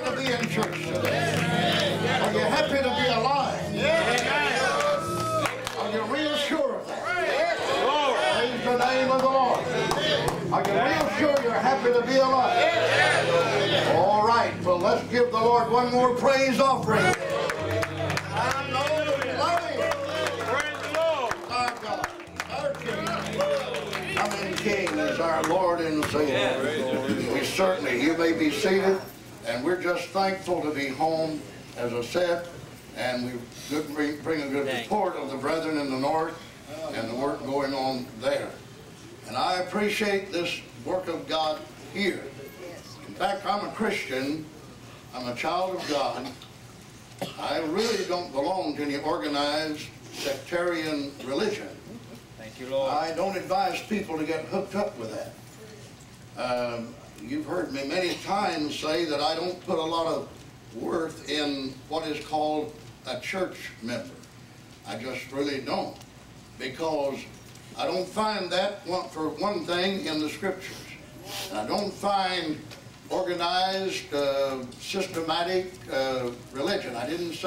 glad to be in church today? Are you happy to be alive? Are you real sure of that? Praise the name of the Lord. Are you real sure you're happy to be alive? All right, well, let's give the Lord one more praise offering. I know we love Him. Praise the Lord. Our God, our King. Coming King is our Lord and Savior. We certainly, you may be seated, and we're just thankful to be home, as I said, and we bring a good report of the brethren in the north and the work going on there. And I appreciate this work of God here. In fact, I'm a Christian. I'm a child of God. I really don't belong to any organized sectarian religion. Thank you, Lord. I don't advise people to get hooked up with that. You've heard me many times say that I don't put a lot of worth in what is called a church member. I just really don't, because I don't find that, for one thing, in the Scriptures. And I don't find organized, systematic religion. I didn't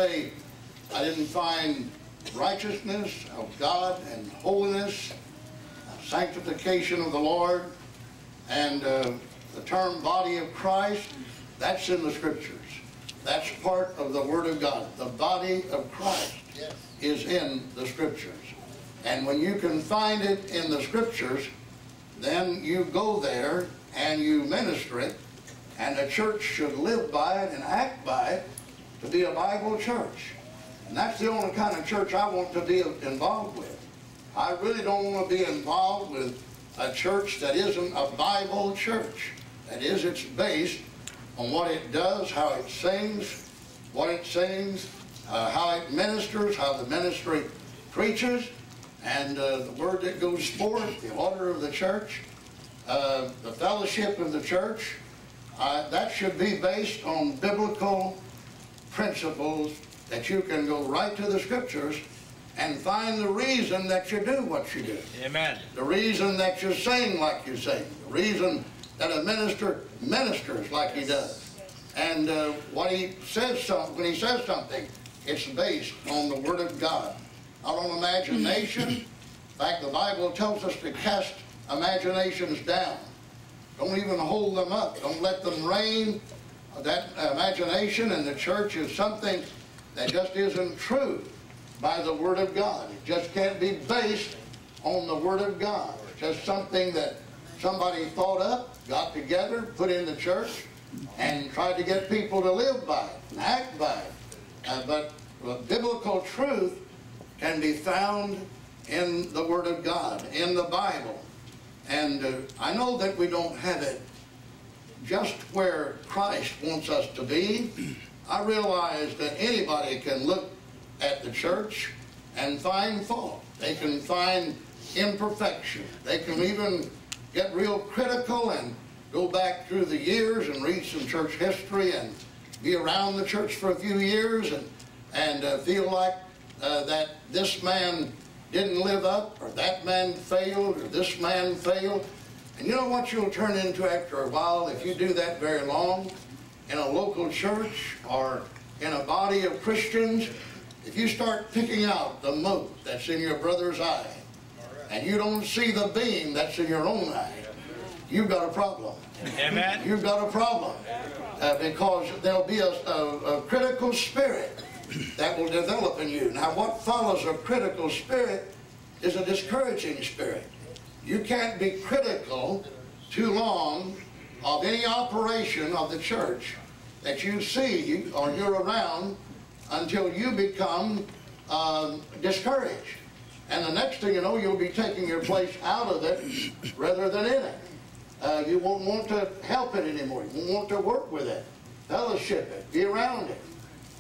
find righteousness of God and holiness, sanctification of the Lord, and the term body of Christ. That's in the Scriptures. That's part of the Word of God. The body of Christ is in the Scriptures. And when you can find it in the Scriptures, then you go there and you minister it, and the church should live by it and act by it to be a Bible church. And that's the only kind of church I want to be involved with. I really don't want to be involved with a church that isn't a Bible church. That is, it's based on what it does, how it sings, what it sings, how it ministers, how the ministry preaches, and the word that goes forth, the order of the church, the fellowship of the church. That should be based on biblical principles, that you can go right to the Scriptures and find the reason that you do what you do. Amen. The reason that you sing like you sing. The reason that a minister ministers like he does. And what he says, when he says something, it's based on the Word of God. Not on imagination. In fact, the Bible tells us to cast imaginations down. Don't even hold them up. Don't let them reign. That imagination in the church is something that just isn't true by the Word of God. It just can't be based on the Word of God. It's just something that somebody thought up, got together, put in the church, and tried to get people to live by it and act by it. But biblical truth can be found in the Word of God, in the Bible. And I know that we don't have it just where Christ wants us to be. I realize that anybody can look at the church and find fault. They can find imperfection. They can even get real critical and go back through the years and read some church history and be around the church for a few years and feel like that this man didn't live up, or that man failed, or this man failed. And you know what you'll turn into after a while if you do that very long in a local church or in a body of Christians? If you start picking out the mote that's in your brother's eye and you don't see the beam that's in your own eye, you've got a problem. Amen. You've got a problem. Because there'll be a critical spirit that will develop in you. Now, what follows a critical spirit is a discouraging spirit. You can't be critical too long of any operation of the church that you see or you're around until you become discouraged. And the next thing you know, you'll be taking your place out of it rather than in it. You won't want to help it anymore. You won't want to work with it, fellowship it, be around it.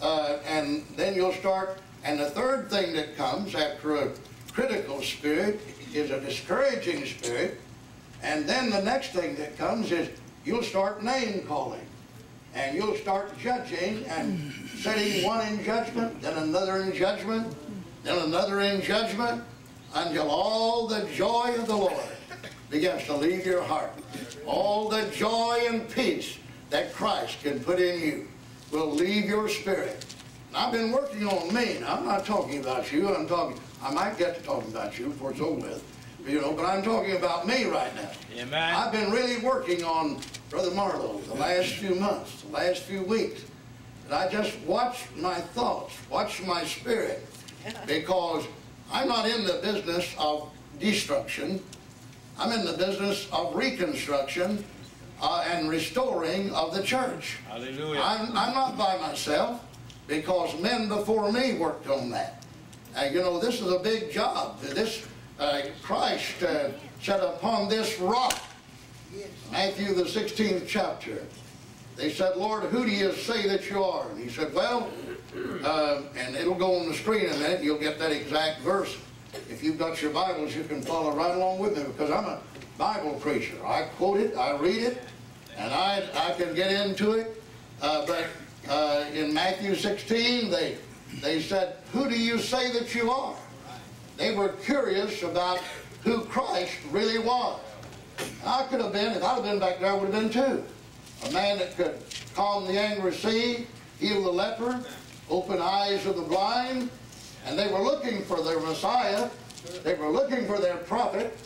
And then you'll start, and the third thing that comes after a critical spirit is a discouraging spirit. And then the next thing that comes is you'll start name calling. And you'll start judging and setting one in judgment, then another in judgment, then another in judgment, until all the joy of the Lord begins to leave your heart. All the joy and peace that Christ can put in you. will leave your spirit. And I've been working on me. Now, I'm not talking about you. I might get to talking about you before it's over with. You know, but I'm talking about me right now. Amen. I've been really working on Brother Marlowe the last few months, the last few weeks. And I just watch my thoughts, watch my spirit, because I'm not in the business of destruction. I'm in the business of reconstruction and restoring of the church. Hallelujah. I'm not by myself, because men before me worked on that. You know, this is a big job. Christ said, upon this rock, Matthew the 16th chapter, they said, Lord, who do you say that you are? And he said, well, and it'll go on the screen in a minute, you'll get that exact verse. If you've got your Bibles, you can follow right along with me, because I'm a Bible preacher. I quote it, I read it, and I can get into it. But in Matthew 16, they said, who do you say that you are? They were curious about who Christ really was. I could have been, if I'd have been back there, I would have been too. A man that could calm the angry sea, heal the leper, open eyes of the blind. And they were looking for their Messiah. They were looking for their prophet.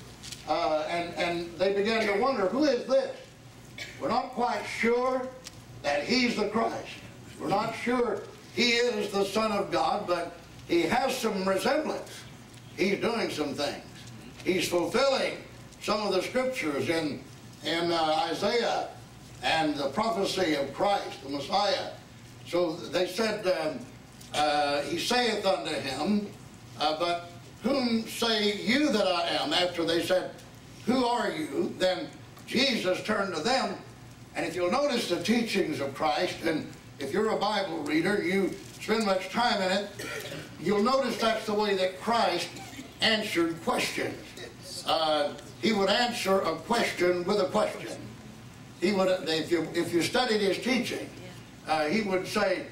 And they began to wonder, who is this? We're not quite sure that he's the Christ. We're not sure he is the Son of God, but he has some resemblance. He's doing some things. He's fulfilling some of the scriptures in Isaiah and the prophecy of Christ, the Messiah. So they said, he saith unto him, but whom say you that I am? After they said, who are you? Then Jesus turned to them. And if you'll notice the teachings of Christ, and if you're a Bible reader, you spend much time in it, you'll notice that's the way that Christ answered questions. He would answer a question with a question. He would, if you studied his teaching, he would say,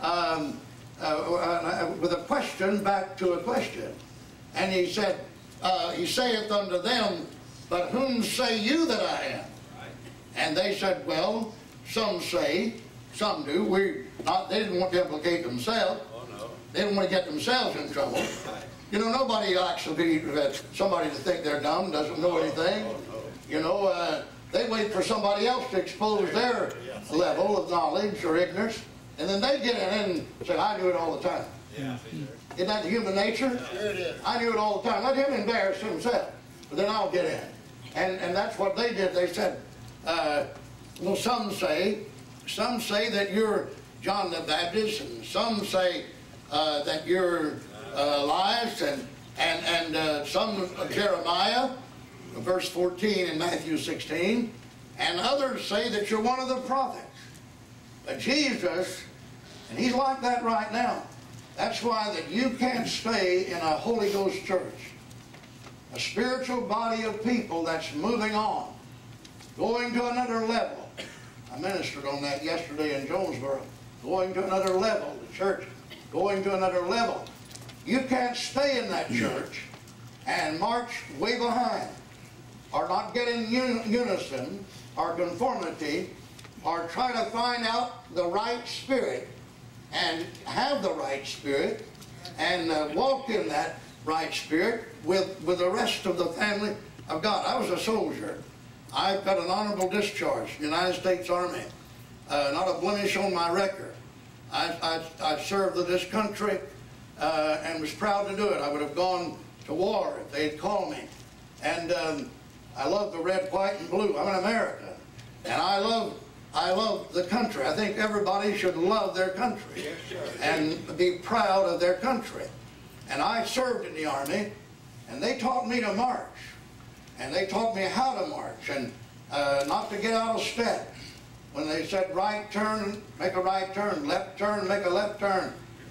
with a question back to a question. And he said, he saith unto them, but whom say you that I am? And they said, well, some say, some do. They didn't want to implicate themselves. They didn't want to get themselves in trouble. You know, nobody likes somebody to think they're dumb, doesn't know anything. You know, they wait for somebody else to expose their level of knowledge or ignorance, and then they get in and say, I knew it all the time. Isn't that human nature? I knew it all the time. Let him embarrass himself, but then I'll get in. And that's what they did. They said, well, some say that you're John the Baptist, and some say that you're Elias, and some Jeremiah, verse 14 in Matthew 16, and others say that you're one of the prophets. But Jesus, and he's like that right now. That's why that you can't stay in a Holy Ghost church, a spiritual body of people that's moving on, going to another level. I ministered on that yesterday in Jonesboro. Going to another level, the church going to another level. You can't stay in that church and march way behind, or not get in unison or conformity, or try to find out the right spirit and have the right spirit and walk in that right spirit with the rest of the family of God. I was a soldier. I've got an honorable discharge, United States Army. Not a blemish on my record. I served in this country and was proud to do it. I would have gone to war if they had called me. And I love the red, white, and blue. I'm an American. And I love the country. I think everybody should love their country and be proud of their country. And I served in the Army, and they taught me to march. And they taught me how to march and not to get out of step. When they said right turn, make a right turn, left turn, make a left turn,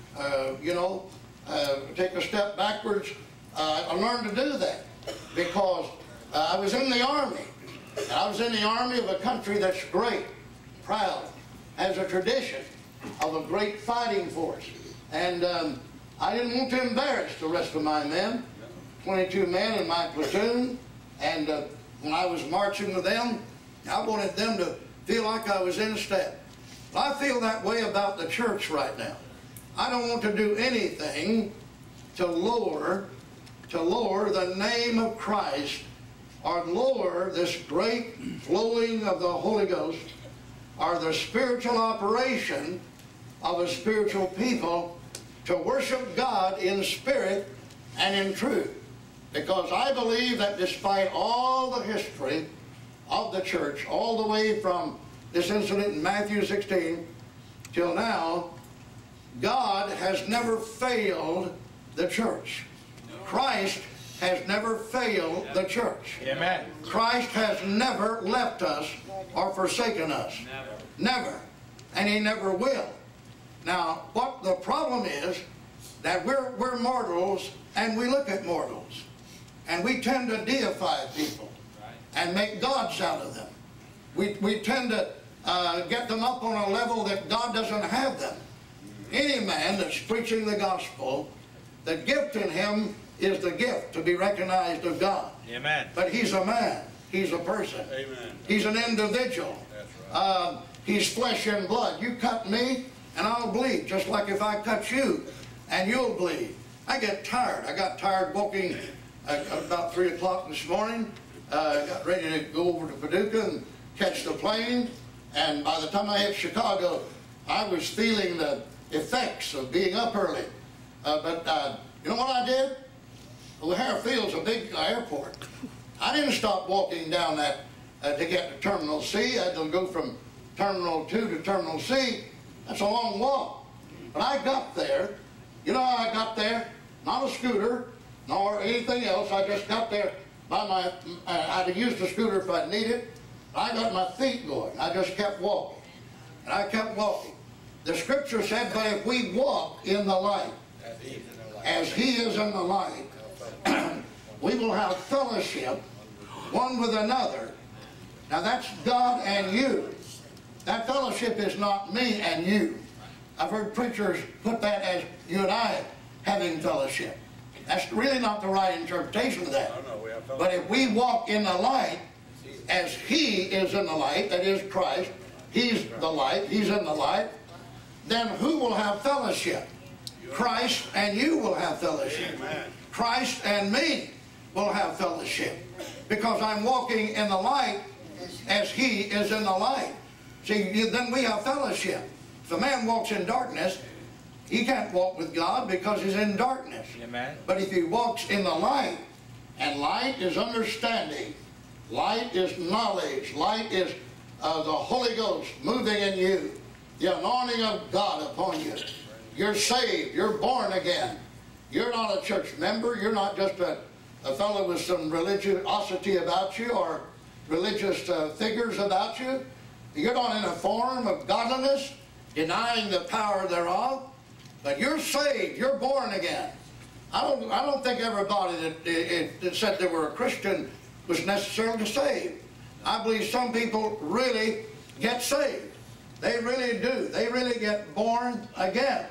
take a step backwards. I learned to do that because I was in the Army. And I was in the Army of a country that's great, proud, has a tradition of a great fighting force. And I didn't want to embarrass the rest of my men, 22 men in my platoon. And when I was marching with them, I wanted them to feel like I was in step. I feel that way about the church right now. I don't want to do anything to lower the name of Christ, or lower this great flowing of the Holy Ghost, or the spiritual operation of a spiritual people to worship God in spirit and in truth. Because I believe that despite all the history of the church, all the way from this incident in Matthew 16 till now, God has never failed the church. Christ has never failed the church. Amen. Christ has never left us or forsaken us. Never. And He never will. Now, what the problem is, that we're mortals, and we look at mortals. And we tend to deify people and make gods out of them. We tend to get them up on a level that God doesn't have them. Any man that's preaching the gospel, the gift in him is the gift to be recognized of God. Amen. But he's a man. He's a person. Amen. He's an individual. That's right. He's flesh and blood. You cut me, and I'll bleed, just like if I cut you, and you'll bleed. I get tired. I got tired walking about 3 o'clock this morning. Got ready to go over to Paducah and catch the plane. And by the time I hit Chicago, I was feeling the effects of being up early. But you know what I did? O'Hare Field's a big airport. I didn't stop walking down that to get to Terminal C. I had to go from Terminal 2 to Terminal C. That's a long walk. But I got there. You know how I got there? Not a scooter, nor anything else. I just got there by my, I'd have used a scooter if I'd needed. I got my feet going. I just kept walking. And I kept walking. The scripture said, but if we walk in the light, as He is in the light, we will have fellowship one with another. Now that's God and you. That fellowship is not me and you. I've heard preachers put that as you and I having fellowship. That's really not the right interpretation of that. But if we walk in the light, as He is in the light, that is Christ, He's the light, He's in the light, then who will have fellowship? Christ and you will have fellowship. Christ and me will have fellowship. Because I'm walking in the light as He is in the light. See, then we have fellowship. If a man walks in darkness, he can't walk with God because he's in darkness. Amen. But if he walks in the light, and light is understanding, light is knowledge, light is the Holy Ghost moving in you, the anointing of God upon you. You're saved. You're born again. You're not a church member. You're not just a fellow with some religiosity about you or religious figures about you. You're not in a form of godliness, denying the power thereof. But you're saved. You're born again. I don't think everybody that said they were a Christian was necessarily saved. I believe some people really get saved. They really do. They really get born again.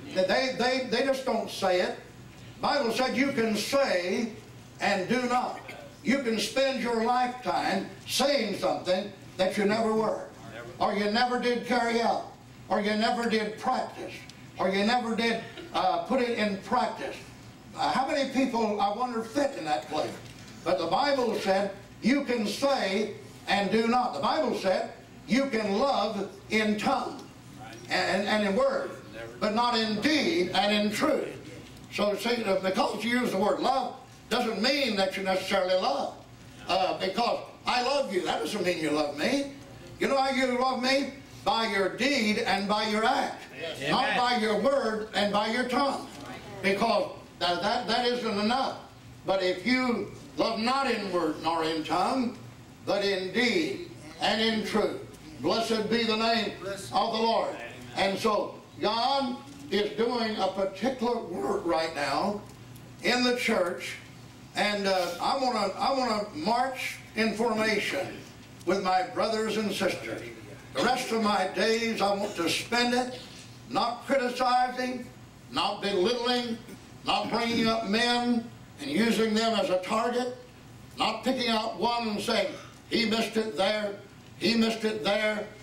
They just don't say it. The Bible said you can say and do not. You can spend your lifetime saying something that you never were, or you never did carry out, or you never did practice, or you never did put it in practice. How many people, I wonder, fit in that place? But the Bible said you can say and do not. The Bible said you can love in tongue and in word, but not in deed and in truth. So see, because you use the word love doesn't mean that you necessarily love. Because I love you, that doesn't mean you love me. You know how you love me? By your deed and by your act. Yes. Not by your word and by your tongue. Because that isn't enough. But if you love not in word nor in tongue, but in deed and in truth, blessed be the name of the Lord. And so God is doing a particular work right now in the church, and I want to march in formation with my brothers and sisters. The rest of my days I want to spend it not criticizing, not belittling, not bringing up men and using them as a target, not picking out one and saying, he missed it there, he missed it there.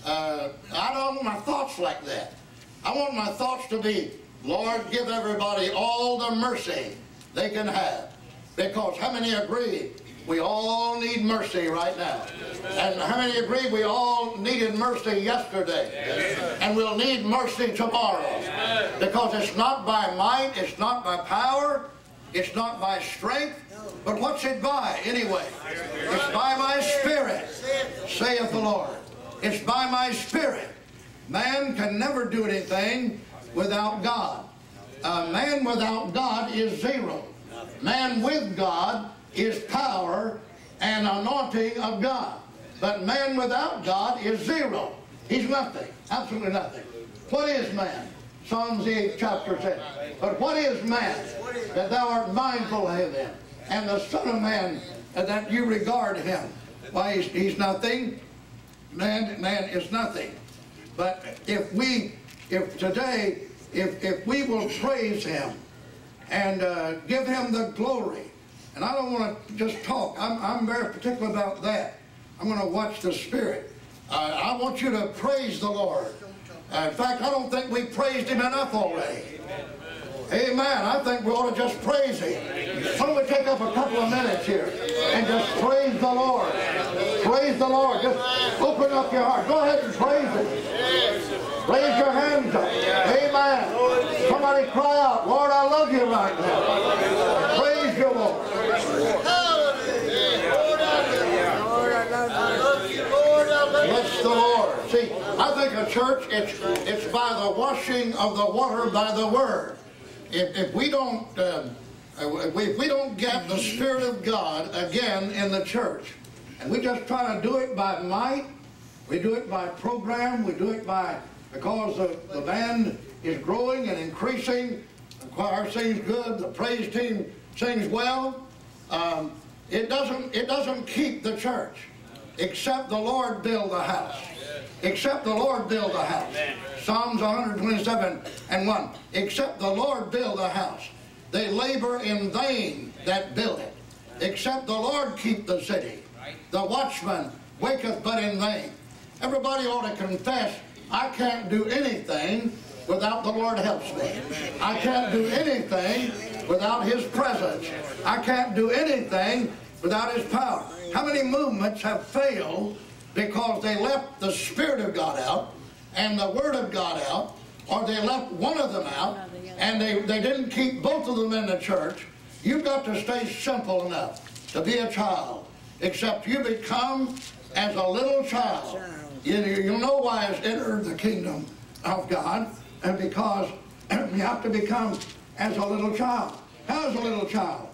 I don't want my thoughts like that. I want my thoughts to be, Lord, give everybody all the mercy they can have. Because how many agree we all need mercy right now? And how many agree we all needed mercy yesterday? And we'll need mercy tomorrow. Because it's not by might, it's not by power, it's not by strength, but what's it by anyway? It's by my Spirit, saith the Lord. It's by my Spirit. Man can never do anything without God. Man without God is zero. Man with God is power and anointing of God. But man without God is zero. He's nothing. Absolutely nothing. What is man? Psalms the 8th chapter says. But what is man that thou art mindful of him? And the Son of Man that you regard him. Why, he's nothing. Man is nothing. But if we will praise him and give him the glory, and I don't want to just talk. I'm very particular about that. I'm going to watch the Spirit. I want you to praise the Lord. In fact, I don't think we praised him enough already. Amen. I think we ought to just praise him. Why don't we take up a couple of minutes here and just praise the Lord. Praise the Lord. Just open up your heart. Go ahead and praise him. Raise your hands up. Amen. Somebody cry out, Lord, I love you right now. Praise you, Lord. Bless the Lord. See, I think a church, it's by the washing of the water by the Word. If we don't get the Spirit of God again in the church, and we just try to do it by might, we do it by program, we do it because the band is growing and increasing, the choir sings good, the praise team sings well, it doesn't keep the church, except the Lord build the house. Except the Lord build a house. Psalms 127:1. Except the Lord build a house, they labor in vain that build it. Except the Lord keep the city, the watchman waketh but in vain. Everybody ought to confess, I can't do anything without the Lord helps me. I can't do anything without his presence. I can't do anything without his power. How many movements have failed because they left the Spirit of God out and the Word of God out, or they left one of them out and they didn't keep both of them in the church? You've got to stay simple enough to be a child, except you become as a little child. You'll know why it's entered the kingdom of God, and because you have to become as a little child. How's a little child?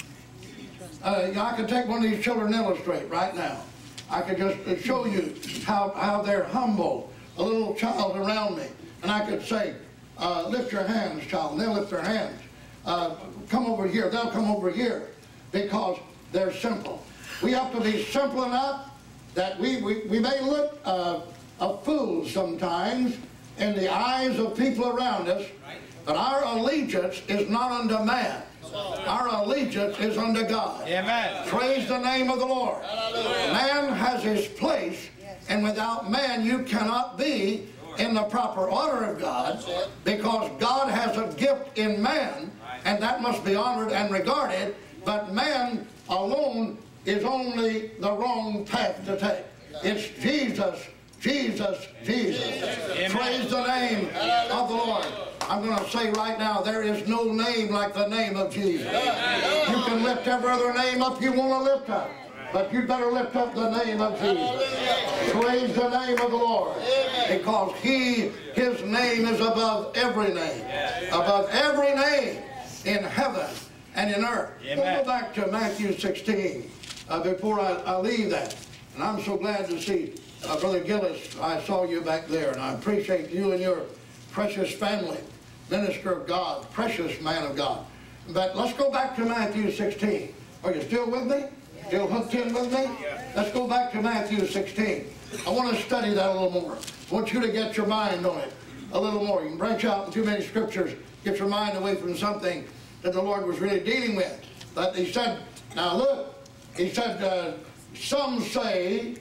I could take one of these children and illustrate right now. I could just show you how they're humble, a little child around me. And I could say, lift your hands, child, and they'll lift their hands. Come over here, they'll come over here, because they're simple. We have to be simple enough that we may look a fool sometimes in the eyes of people around us, but our allegiance is not unto man. Our allegiance is unto God. Amen. Praise the name of the Lord. Man has his place, and without man you cannot be in the proper order of God, because God has a gift in man, and that must be honored and regarded, but man alone is only the wrong path to take. It's Jesus, Jesus, Jesus. Amen. Praise the name of the Lord. I'm going to say right now, there is no name like the name of Jesus. You can lift every other name up you want to lift up, but you better lift up the name of Jesus. Praise the name of the Lord, because his name is above every name. Above every name in heaven and in earth. We'll go back to Matthew 16 before I leave that. And I'm so glad to see Brother Gillis. I saw you back there, and I appreciate you and your precious family. Minister of God, precious man of God. But let's go back to Matthew 16. Are you still with me? Still hooked in with me? Let's go back to Matthew 16. I want to study that a little more. I want you to get your mind on it a little more. You can branch out in too many scriptures, get your mind away from something that the Lord was really dealing with. But he said, now look, he said, some say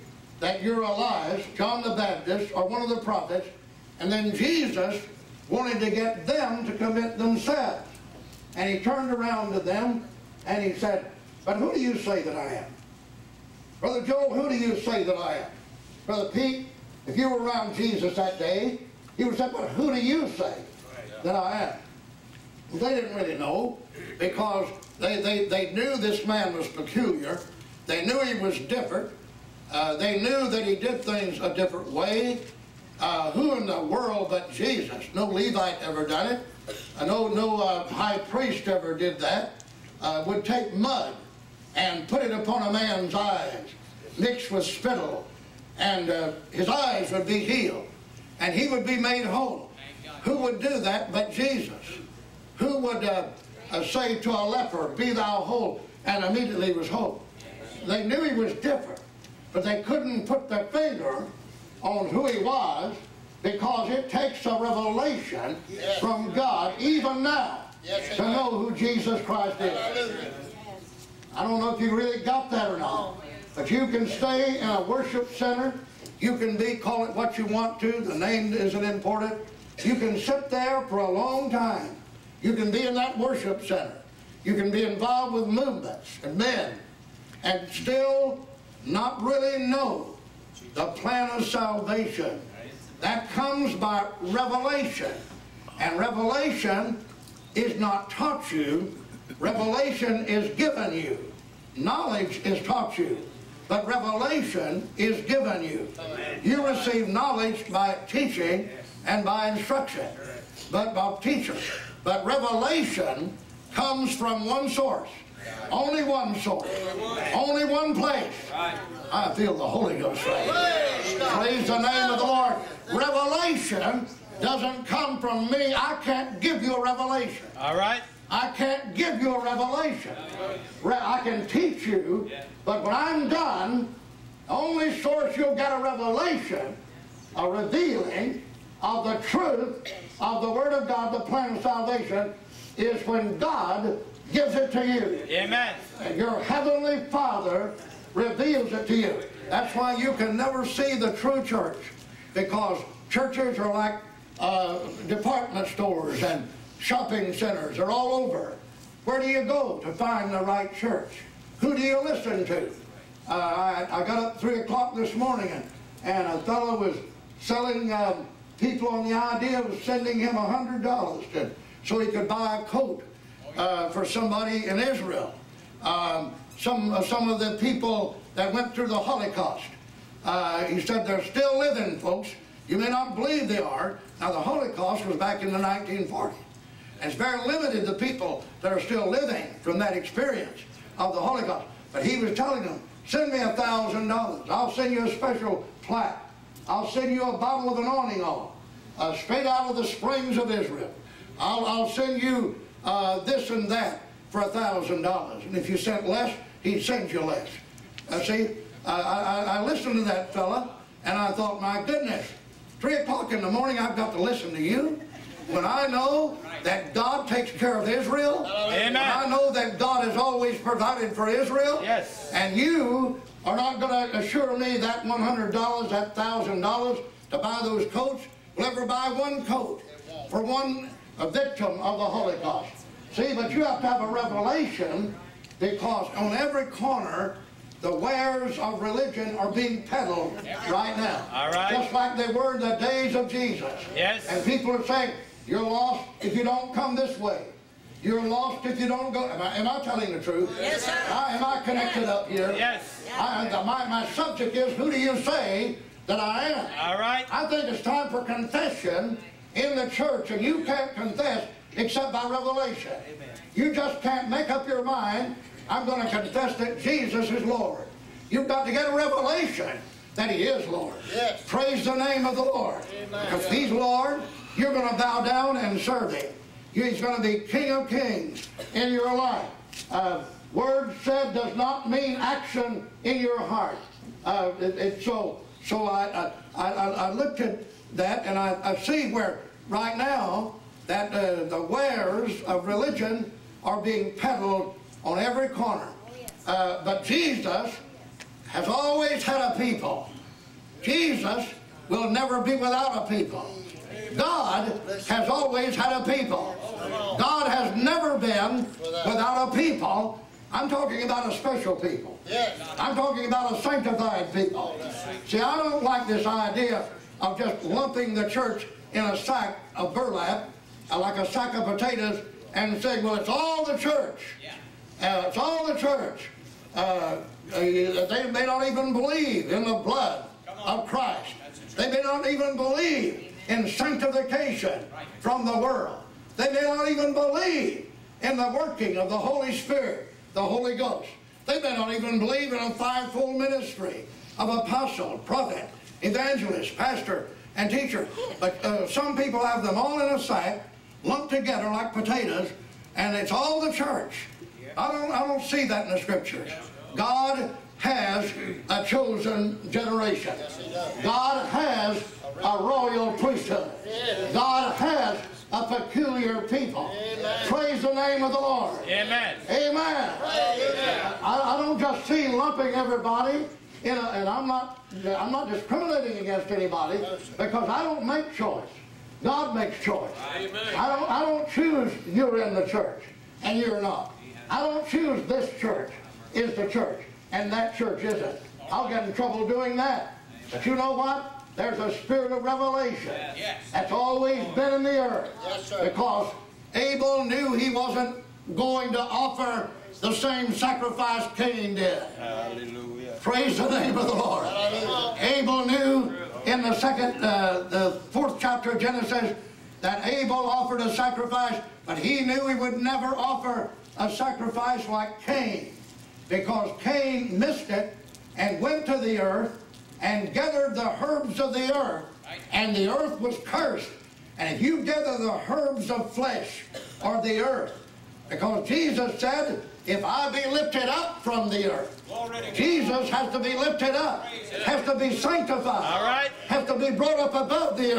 that you're Elias, John the Baptist, or one of the prophets, and then Jesus wanted to get them to commit themselves. And he turned around to them and he said, but who do you say that I am? Brother Joel, who do you say that I am? Brother Pete, if you were around Jesus that day, he would say, but who do you say that I am? Well, they didn't really know, because they knew this man was peculiar. They knew he was different. They knew that he did things a different way. Who in the world but Jesus? No Levite ever done it. No high priest ever did that. Would take mud and put it upon a man's eyes, mixed with spittle, and his eyes would be healed, and he would be made whole. Who would do that but Jesus? Who would say to a leper, be thou whole, and immediately was whole? They knew he was different, but they couldn't put their finger on who he was, because it takes a revelation from God, even now, to know who Jesus Christ is. I don't know if you really got that or not, but you can stay in a worship center. You can call it what you want to. The name isn't important. You can sit there for a long time. You can be in that worship center. You can be involved with movements and men and still not really know the plan of salvation. That comes by revelation. And revelation is not taught you. Revelation is given you. Knowledge is taught you. But revelation is given you. You receive knowledge by teaching and by instruction, but by teachers. But revelation comes from one source. Only one source. Only one place. I feel the Holy Ghost right. Praise the name of the Lord. Revelation doesn't come from me. I can't give you a revelation. All right. I can't give you a revelation. I can teach you, but when I'm done, the only source you'll get a revelation, a revealing of the truth of the Word of God, the plan of salvation, is when God gives it to you. Amen. Your Heavenly Father reveals it to you. That's why you can never see the true church, because churches are like department stores and shopping centers. They're all over. Where do you go to find the right church? Who do you listen to? I got up 3 o'clock this morning and a fellow was selling people on the idea of sending him $100 so he could buy a coat for somebody in Israel. Some of the people that went through the Holocaust. He said they're still living, folks. You may not believe they are. Now the Holocaust was back in the 1940s. And it's very limited, the people that are still living from that experience of the Holocaust. But he was telling them, send me $1,000. I'll send you a special plaque. I'll send you a bottle of anointing oil, straight out of the springs of Israel. I'll send you this and that for $1,000. And if you sent less, he'd send you less. See, I listened to that fella, and I thought, my goodness, 3 o'clock in the morning I've got to listen to you? When I know that God takes care of Israel, Amen. When I know that God has always provided for Israel, yes. And you are not going to assure me that $100, that $1,000 to buy those coats, will ever buy one coat for one victim of the Holocaust. See, but you have to have a revelation, because on every corner the wares of religion are being peddled right now. All right. Just like they were in the days of Jesus. Yes. And people are saying, you're lost if you don't come this way. You're lost if you don't go. Am I telling the truth? Yes, sir. Am I connected up here? Yes. My subject is, who do you say that I am? All right. I think it's time for confession in the church, and you can't confess except by revelation. Amen. You just can't make up your mind, I'm going to confess that Jesus is Lord. You've got to get a revelation that He is Lord. Yes. Praise the name of the Lord. Because He's Lord, you're going to bow down and serve Him. He's going to be King of Kings in your life. Word said does not mean action in your heart. So I looked at that, and I see where right now that the wares of religion are being peddled on every corner. But Jesus has always had a people Jesus will never be without a people. God has always had a people. God has never been without a people. I'm talking about a special people. I'm talking about a sanctified people. See, I don't like this idea of just lumping the church in a sack of burlap, like a sack of potatoes, and saying, well, it's all the church. It's all the church. They may not even believe in the blood of Christ. They may not even believe in sanctification from the world. They may not even believe in the working of the Holy Spirit, the Holy Ghost. They may not even believe in a fivefold ministry of apostle, prophet, evangelist, pastor, and teacher. But some people have them all in a sack, lumped together like potatoes, and it's all the church. I don't see that in the Scriptures. God has a chosen generation. God has a royal priesthood. God has a peculiar people. Praise the name of the Lord. Amen. Amen. I don't just see lumping everybody in a, and I'm not discriminating against anybody, because I don't make choice. God makes choice. I don't choose you're in the church and you're not. I don't choose this church is the church and that church isn't. I'll get in trouble doing that. But you know what? There's a spirit of revelation that's always been in the earth, because Abel knew he wasn't going to offer the same sacrifice Cain did. Hallelujah. Praise the name of the Lord. Abel knew in the fourth chapter of Genesis that Abel offered a sacrifice, but he knew he would never offer a sacrifice like Cain, because Cain missed it and went to the earth and gathered the herbs of the earth, and the earth was cursed. And if you gather the herbs of flesh or the earth, because Jesus said, if I be lifted up from the earth, Jesus has to be lifted up, has to be sanctified, has to be brought up above the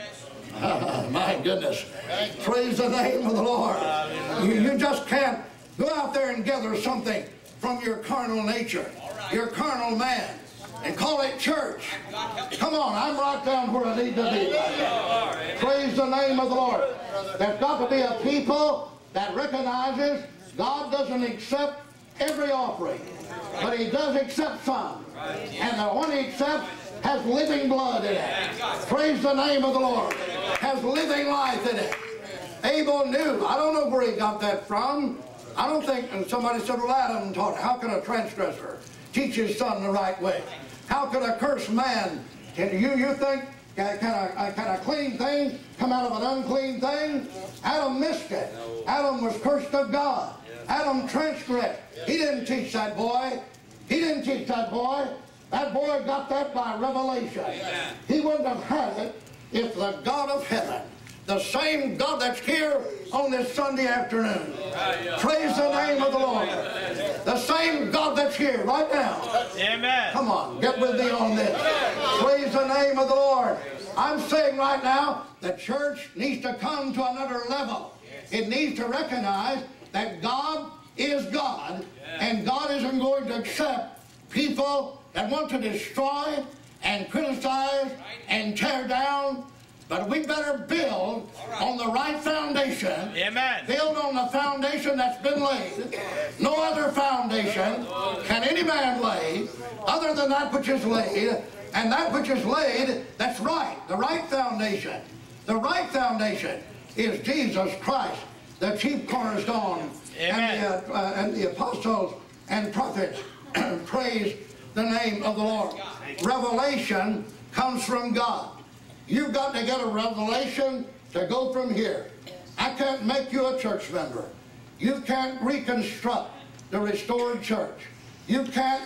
earth. My goodness. Praise the name of the Lord. You just can't go out there and gather something from your carnal nature, your carnal man, and call it church. Come on, I'm right down where I need to be. Praise the name of the Lord. There's got to be a people that recognizes God doesn't accept every offering, but He does accept some. And the one He accepts has living blood in it. Praise the name of the Lord. Has living life in it. Abel knew. I don't know where he got that from. I don't think, and somebody said, well, Adam taught it. How can a transgressor teach his son the right way? How can a cursed man, you think, can a clean thing come out of an unclean thing? Adam missed it. Adam was cursed of God. Adam transgressed. He didn't teach that boy. He didn't teach that boy. That boy got that by revelation. He wouldn't have had it if the God of heaven, the same God that's here on this Sunday afternoon, praise the name of the Lord, the same God that's here right now. Amen. Come on, get with me on this. Praise the name of the Lord. I'm saying right now, the church needs to come to another level. It needs to recognize that God is God, and God isn't going to accept people that want to destroy and criticize and tear down. But we better build on the right foundation. Amen. Build on the foundation that's been laid. No other foundation can any man lay other than that which is laid. And that which is laid, that's right. The right foundation. The right foundation is Jesus Christ, the chief cornerstone. Amen. And the apostles and prophets. Praise the name of the Lord. Revelation comes from God. You've got to get a revelation to go from here. I can't make you a church member. You can't reconstruct the restored church. You can't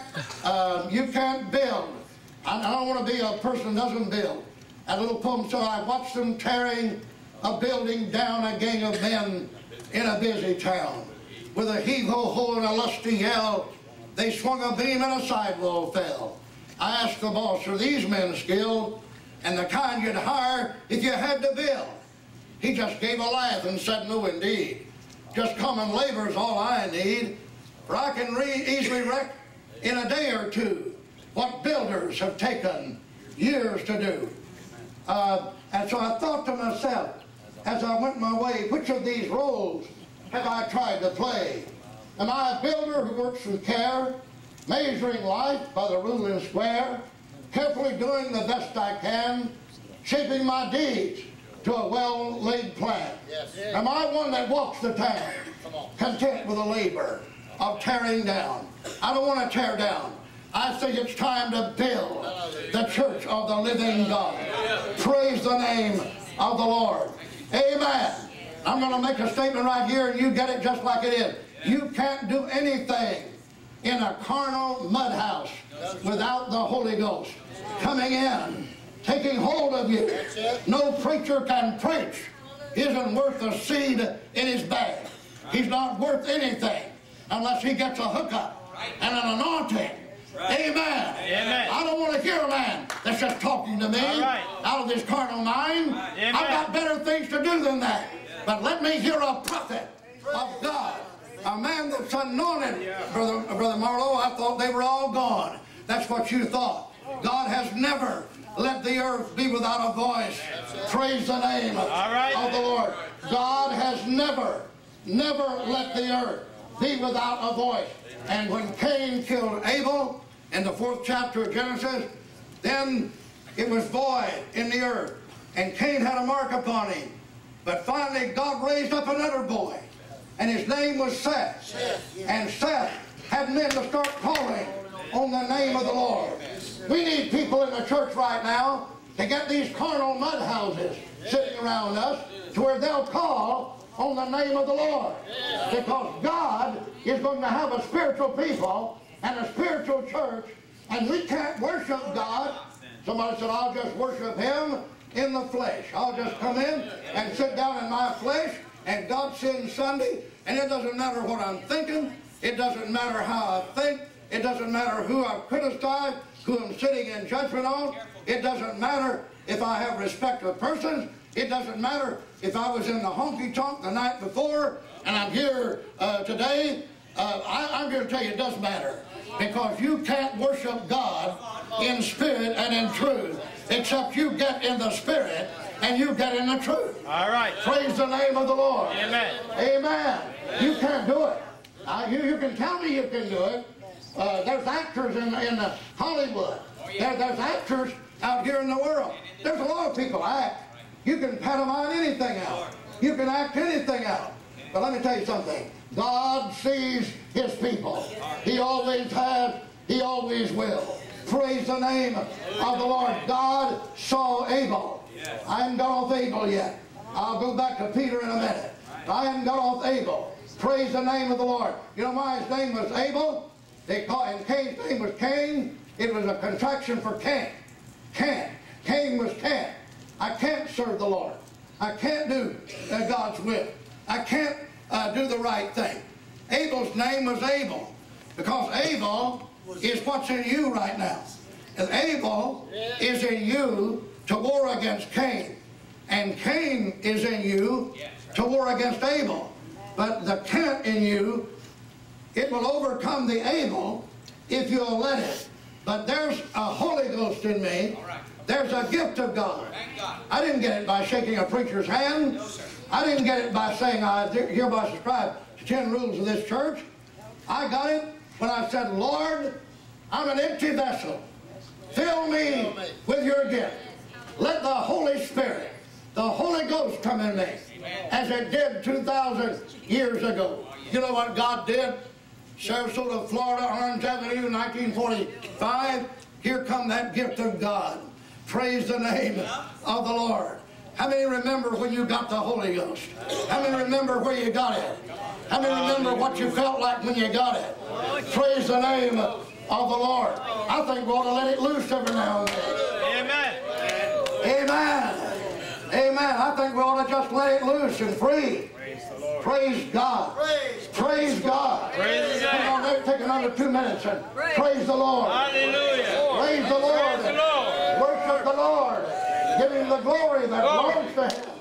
build. I don't want to be a person that doesn't build. That little poem said, I watched them tearing a building down, a gang of men in a busy town. With a heave-ho-ho and a lusty yell, they swung a beam and a sidewall fell. I asked the boss, are these men skilled? And the kind you'd hire if you had to build. He just gave a laugh and said, no indeed. Just common labor's all I need. For I can easily wreck in a day or two what builders have taken years to do. And so I thought to myself, as I went my way, which of these roles have I tried to play? Am I a builder who works with care, measuring life by the rule and square, carefully doing the best I can, shaping my deeds to a well-laid plan? Yes. Am I one that walks the town, content with the labor of tearing down? I don't want to tear down. I think it's time to build the church of the living God. Praise the name of the Lord. Amen. I'm going to make a statement right here, and you get it just like it is. You can't do anything in a carnal mud house without the Holy Ghost coming in, taking hold of you. No preacher can preach. He isn't worth a seed in his bag. He's not worth anything unless he gets a hookup and an anointing. Amen. Amen. I don't want to hear a man that's just talking to me out of his carnal mind. Amen. I've got better things to do than that. But let me hear a prophet of God. A man that's anointed. Brother Marlowe, I thought they were all gone. That's what you thought. God has never let the earth be without a voice. Praise the name of the Lord. God has never let the earth be without a voice. And when Cain killed Abel in the 4th chapter of Genesis, then it was void in the earth. And Cain had a mark upon him. But finally God raised up another boy. And his name was Seth. And Seth had men to start calling on the name of the Lord. We need people in the church right now to get these carnal mud houses sitting around us to where they'll call on the name of the Lord. Because God is going to have a spiritual people and a spiritual church, and we can't worship God. Somebody said, I'll just worship Him in the flesh. I'll just come in and sit down in my flesh, and God sends Sunday, and it doesn't matter what I'm thinking. It doesn't matter how I think. It doesn't matter who I've criticized, who I'm sitting in judgment on. It doesn't matter if I have respect for persons. It doesn't matter if I was in the honky-tonk the night before and I'm here today. I'm going to tell you it does matter, because you can't worship God in spirit and in truth except you get in the spirit and you get in the truth. All right. Praise the name of the Lord. Amen. Amen. You can't do it. You can tell me you can do it. There's actors in Hollywood. There's actors out here in the world. There's a lot of people act. You can pantomime anything out. You can act anything out. But let me tell you something. God sees His people. He always has. He always will. Praise the name of the Lord. God saw Abel. I haven't got off Abel yet. I'll go back to Peter in a minute. I haven't got off Abel. Praise the name of the Lord. You know why his name was Abel? And Cain's name was Cain. It was a contraction for Cain. Cain was can't. I can't serve the Lord. I can't do God's will. I can't do the right thing. Abel's name was Abel, because Abel is what's in you right now. And Abel is in you to war against Cain. And Cain is in you to war against Abel. But the can't in you, it will overcome the Abel if you'll let it. But there's a Holy Ghost in me. There's a gift of God. I didn't get it by shaking a preacher's hand. I didn't get it by saying I hereby subscribe to 10 rules of this church. I got it when I said, Lord, I'm an empty vessel. Fill me with your gift. Let the Holy Spirit, the Holy Ghost come in me, as it did 2,000 years ago. You know what God did? Sarasota, Florida, Orange Avenue, 1945. Here come that gift of God. Praise the name of the Lord. How many remember when you got the Holy Ghost? How many remember where you got it? How many remember what you felt like when you got it? Praise the name of the Lord. I think we ought to let it loose every now and then. Amen. Amen. Amen. I think we ought to just let it loose and free. Praise God. Praise God. Come on, let's take another 2 minutes and praise the Lord. Hallelujah. Praise the Lord. Worship the Lord. Give Him the glory that belongs to Him.